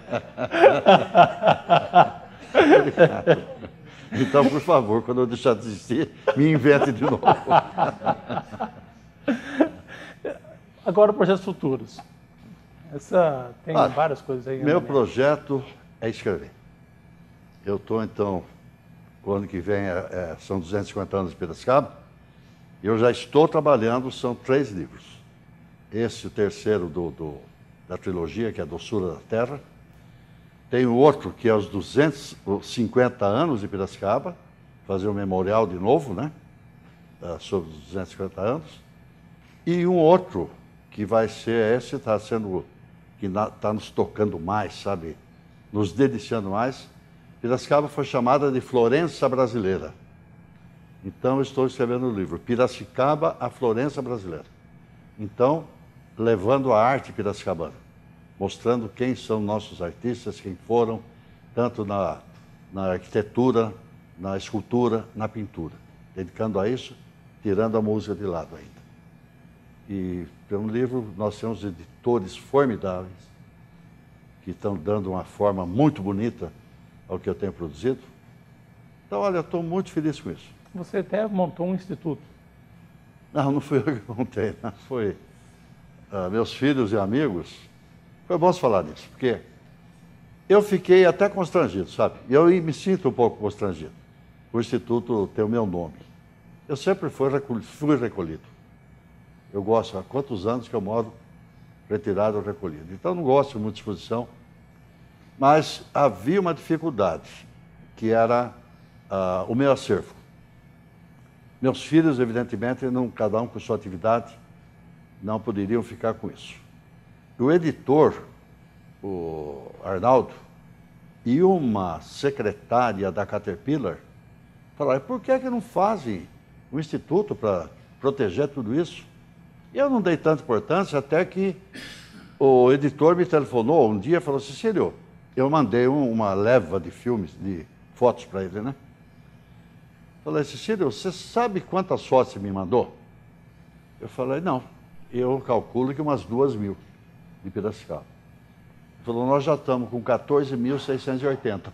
Então, por favor, quando eu deixar de existir, me invente de novo. Agora, projetos futuros. Essa tem ah, várias coisas aí. Meu projeto é escrever. Eu estou, então, o ano que vem é, é, são duzentos e cinquenta anos de Piracicaba. Eu já estou trabalhando, são três livros. Esse, o terceiro do, do, da trilogia, que é a Doçura da Terra. Tem o outro, que é os duzentos e cinquenta anos de Piracicaba, fazer um memorial de novo, né? Sobre os duzentos e cinquenta anos. E um outro, que vai ser, esse está sendo, que está nos tocando mais, sabe? Nos deliciando mais, Piracicaba foi chamada de Florença Brasileira. Então, eu estou escrevendo o livro Piracicaba, a Florença Brasileira. Então, levando a arte piracicabana, mostrando quem são nossos artistas, quem foram, tanto na, na arquitetura, na escultura, na pintura. Dedicando a isso, tirando a música de lado ainda. E, pelo livro, nós temos editores formidáveis, que estão dando uma forma muito bonita ao que eu tenho produzido. Então, olha, eu estou muito feliz com isso. Você até montou um instituto. Não, não fui eu que montei, não. Foi uh, meus filhos e amigos. Foi bom você falar nisso, porque eu fiquei até constrangido, sabe? E eu me sinto um pouco constrangido. O instituto tem o meu nome. Eu sempre fui recolhido. Fui recolhido. Eu gosto, há quantos anos que eu moro retirado ou recolhido. Então, não gosto muito de exposição. Mas havia uma dificuldade, que era uh, o meu acervo. Meus filhos, evidentemente, não, cada um com sua atividade, não poderiam ficar com isso. O editor, o Arnaldo, e uma secretária da Caterpillar falaram, por que é que não fazem um instituto para proteger tudo isso? Eu não dei tanta importância, até que o editor me telefonou um dia e falou, Cecílio, eu mandei um, uma leva de filmes, de fotos para ele, né? Falei, Cecílio, você sabe quantas fotos você me mandou? Eu falei, não, eu calculo que umas duas mil de Piracicaba. Ele falou, nós já estamos com quatorze mil seiscentos e oitenta.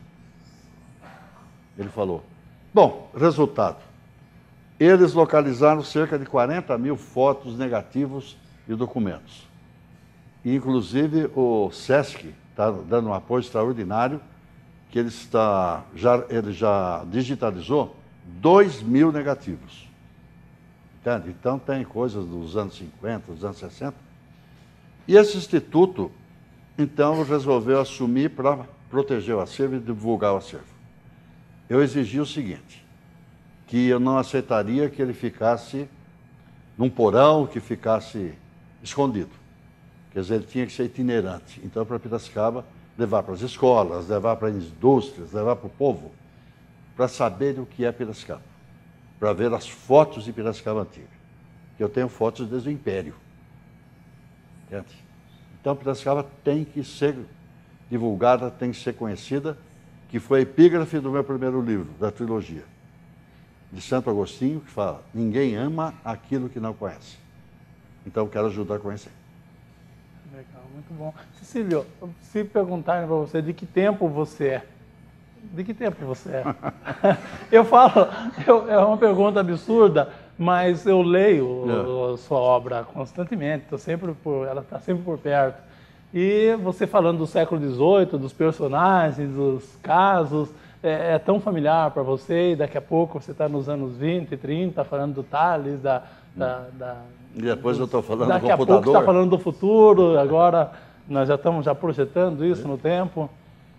Ele falou, bom, resultado. Eles localizaram cerca de quarenta mil fotos, negativos e documentos. E, inclusive, o Sesc está dando um apoio extraordinário, que ele, está, já, ele já digitalizou dois mil negativos. Entende? Então, tem coisas dos anos cinquenta, dos anos sessenta. E esse instituto, então, resolveu assumir para proteger o acervo e divulgar o acervo. Eu exigi o seguinte, que eu não aceitaria que ele ficasse num porão, que ficasse escondido. Quer dizer, ele tinha que ser itinerante. Então, para Piracicaba, levar para as escolas, levar para as indústrias, levar para o povo, para saber o que é Piracicaba. Para ver as fotos de Piracicaba antiga. Que eu tenho fotos desde o Império. Entende? Então, Piracicaba tem que ser divulgada, tem que ser conhecida, que foi a epígrafe do meu primeiro livro, da trilogia. De Santo Agostinho, que fala, ninguém ama aquilo que não conhece. Então, eu quero ajudar a conhecer. Legal, muito bom. Cecílio, se perguntarem para você de que tempo você é, de que tempo você é? Eu falo, eu, é uma pergunta absurda, mas eu leio é. a sua obra constantemente, tô sempre por, ela está sempre por perto. E você falando do século dezoito, dos personagens, dos casos, é, é tão familiar para você, e daqui a pouco você está nos anos vinte, trinta, falando do Tales, da... da, da e depois dos, eu estou falando daqui do computador. Daqui a pouco está falando do futuro, agora nós já estamos já projetando isso no tempo.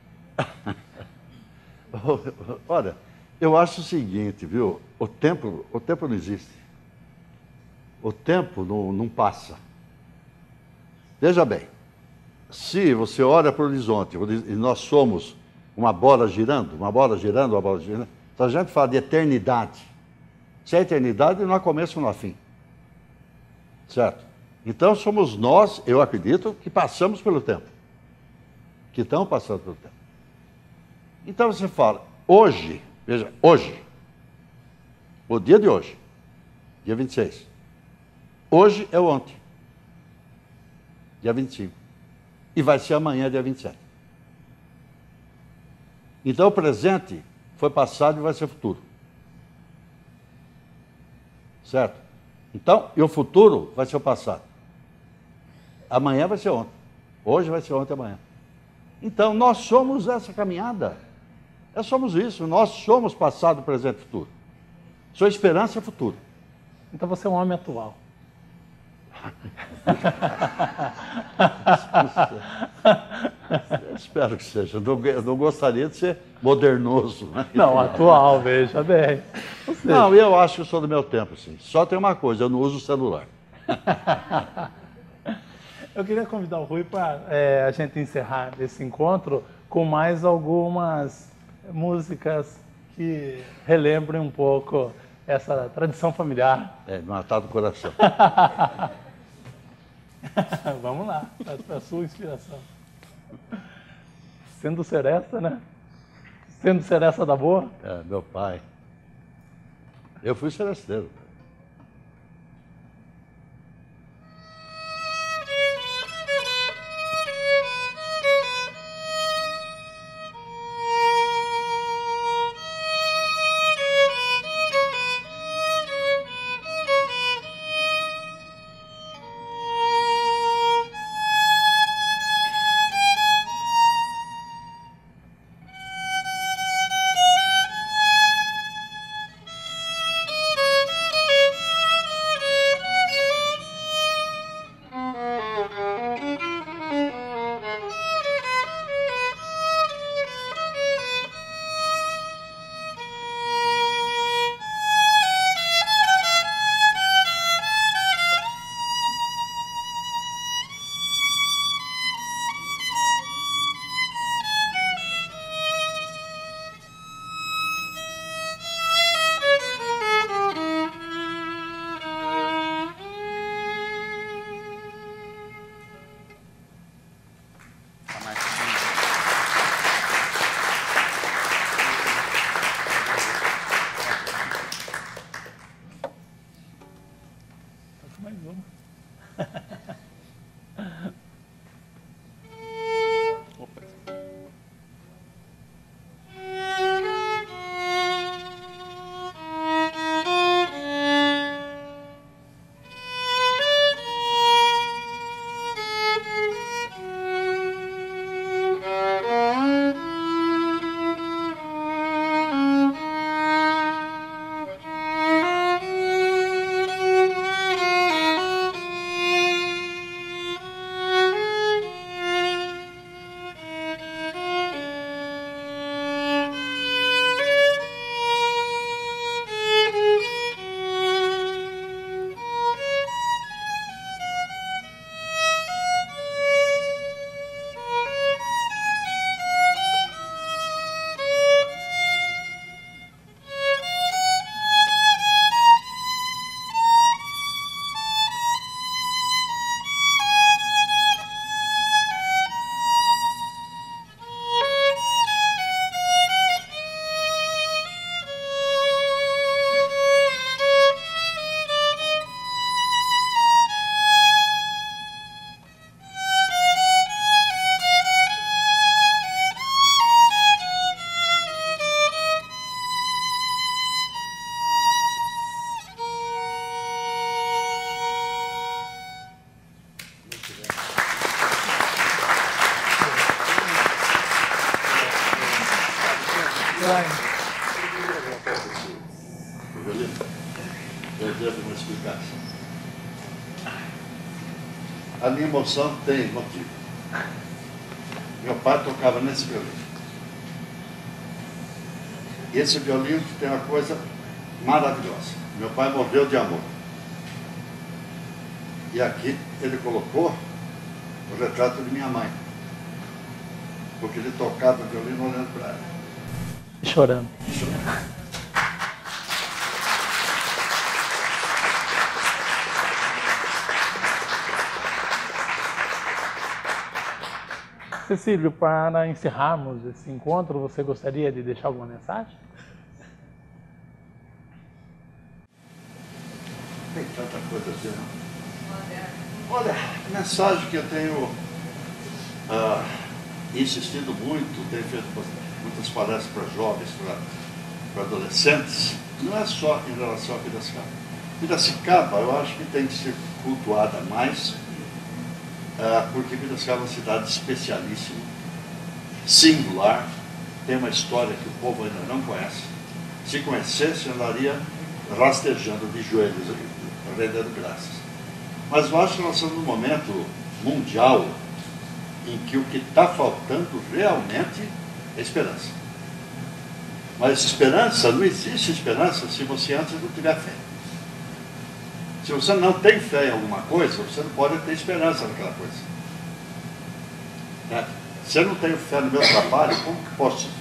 Olha, eu acho o seguinte, viu? O tempo, o tempo não existe. O tempo não, não passa. Veja bem, se você olha para o horizonte e nós somos uma bola girando, uma bola girando, uma bola girando, se a gente fala de eternidade, se é eternidade, não há começo, não há fim. Certo? Então somos nós, eu acredito, que passamos pelo tempo. Que estamos passando pelo tempo. Então você fala, hoje, veja, hoje, o dia de hoje, dia vinte e seis, hoje é o ontem, dia vinte e cinco, e vai ser amanhã, dia vinte e sete. Então o presente foi passado e vai ser futuro. Certo? Então, e o futuro vai ser o passado. Amanhã vai ser ontem, hoje vai ser ontem, amanhã. Então nós somos essa caminhada. Nós somos isso, nós somos passado, presente e futuro. Sua esperança é futuro. Então você é um homem atual. Eu espero que seja. Eu não, eu não gostaria de ser modernoso. Né? Não, atual, veja bem. Não, eu acho que eu sou do meu tempo, sim. Só tem uma coisa, eu não uso o celular. Eu queria convidar o Rui para é, a gente encerrar esse encontro com mais algumas músicas que relembrem um pouco essa tradição familiar. É, matar do coração. Vamos lá, a sua inspiração. Sendo seresta, né? Sendo seresta da boa. É, meu pai. Eu fui seresteiro. Mais uma. Opa. Eu devo uma explicação. A minha emoção tem motivo. Meu pai tocava nesse violino. E esse violino tem uma coisa maravilhosa. Meu pai morreu de amor. E aqui ele colocou o retrato de minha mãe. Porque ele tocava o violino olhando para ela. Chorando. Chorando. Cecílio, para encerrarmos esse encontro, você gostaria de deixar alguma mensagem? Tem tanta coisa assim, não? Olha, a mensagem que eu tenho ah, insistido muito, tenho feito muitas palestras para jovens, para, para adolescentes, não é só em relação a Piracicaba. Piracicaba, eu acho que tem que ser cultuada mais, ah, porque Piracicaba é uma cidade especialíssima, singular, tem uma história que o povo ainda não conhece. Se conhecesse, andaria rastejando de joelhos aqui, rendendo graças. Mas eu acho que nós estamos num momento mundial em que o que está faltando realmente é esperança. Mas esperança, não existe esperança se você antes não tiver fé. Se você não tem fé em alguma coisa, você não pode ter esperança naquela coisa. É. Se eu não tenho fé no meu trabalho, como que posso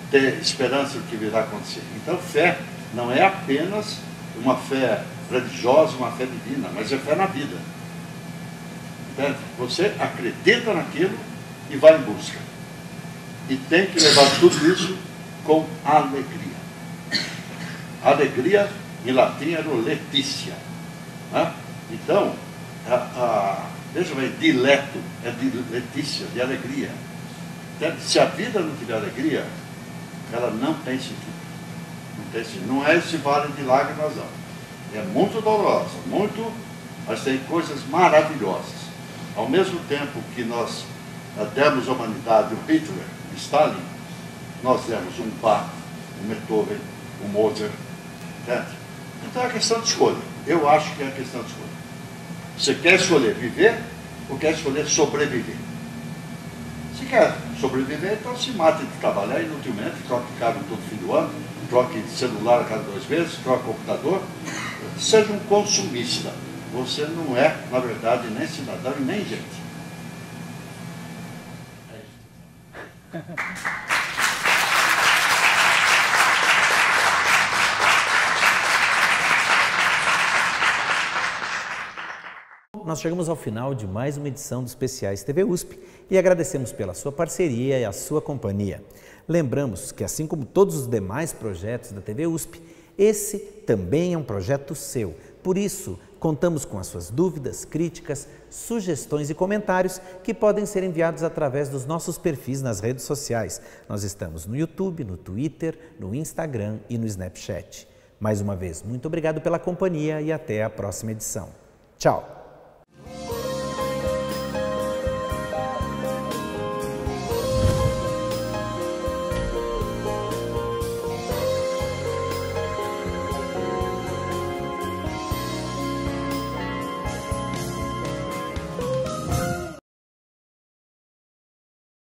ter esperança do que virá acontecer. Então, fé não é apenas uma fé religiosa, uma fé divina, mas é fé na vida. Entende? Você acredita naquilo e vai em busca. E tem que levar tudo isso com alegria. Alegria, em latim, era o Letícia. Né? Então, a, a, veja bem, dileto é de Letícia, de alegria. Entende? Se a vida não tiver alegria, ela não tem sentido. Não tem sentido. Não é esse vale de lágrimas, não. É muito dolorosa, muito, mas tem coisas maravilhosas. Ao mesmo tempo que nós demos à humanidade o Hitler, o Stalin, nós demos um Bach, um Beethoven, um Mozart. Entende? Então é questão de escolha. Eu acho que é questão de escolha. Você quer escolher viver ou quer escolher sobreviver? Se quer sobreviver, então se mate de trabalhar inutilmente, troque carro todo fim do ano, troque celular a cada dois meses, troque computador. Seja um consumista. Você não é, na verdade, nem cidadão e nem gente. É isso. Nós chegamos ao final de mais uma edição dos Especiais T V U S P e agradecemos pela sua parceria e a sua companhia. Lembramos que, assim como todos os demais projetos da T V U S P, esse também é um projeto seu. Por isso, contamos com as suas dúvidas, críticas, sugestões e comentários que podem ser enviados através dos nossos perfis nas redes sociais. Nós estamos no YouTube, no Twitter, no Instagram e no Snapchat. Mais uma vez, muito obrigado pela companhia e até a próxima edição. Tchau!